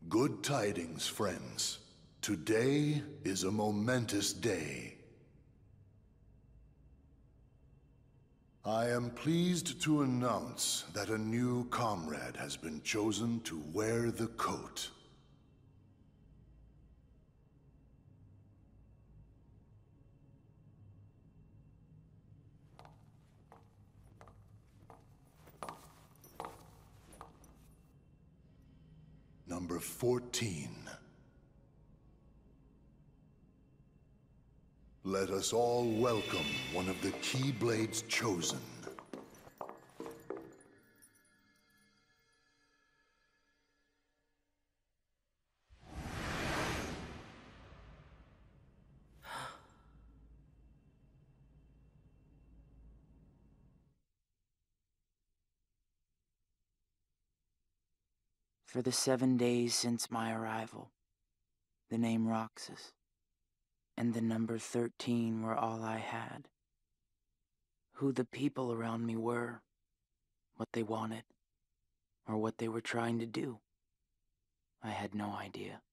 Good tidings, friends. Today is a momentous day. I am pleased to announce that a new comrade has been chosen to wear the coat. Number 14. Let us all welcome one of the Keyblade's chosen. For the 7 days since my arrival, the name Roxas and the number 13 were all I had. Who the people around me were, what they wanted, or what they were trying to do, I had no idea.